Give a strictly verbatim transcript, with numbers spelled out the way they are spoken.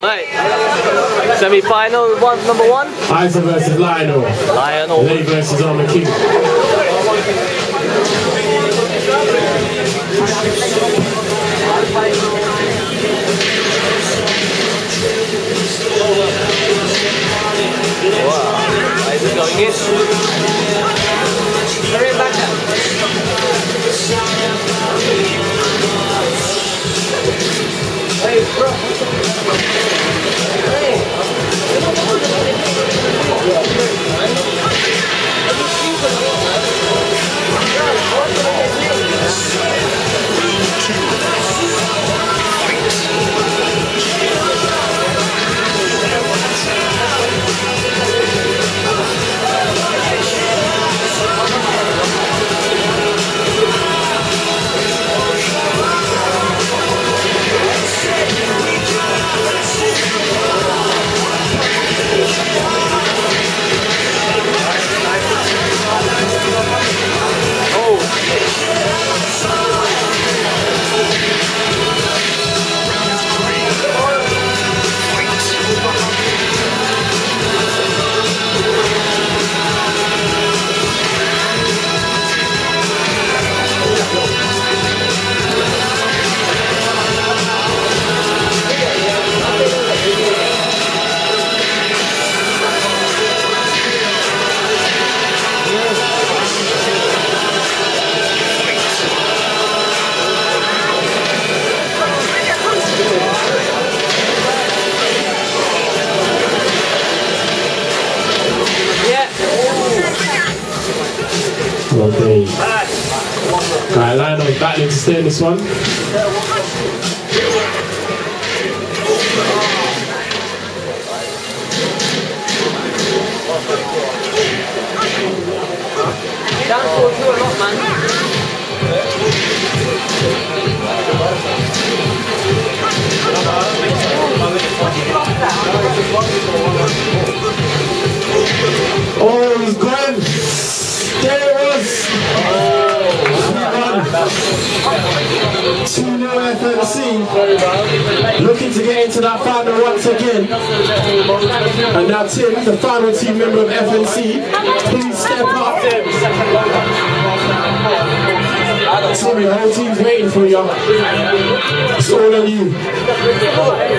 Right. Semi-final, one, number one. Isa versus Liono. Liono. L E I versus Armor King. Wow. Is it going in? Hurry back up. Hey, bro. Okay. Right, Liono's battling to stay in this one. Down forward a lot, man. Oh, he's gone! There it was! two nil F N C. Looking to get into that final once again. And now Tim, the final team member of F N C, please step up. Tim, the whole team's waiting for you. It's all on you.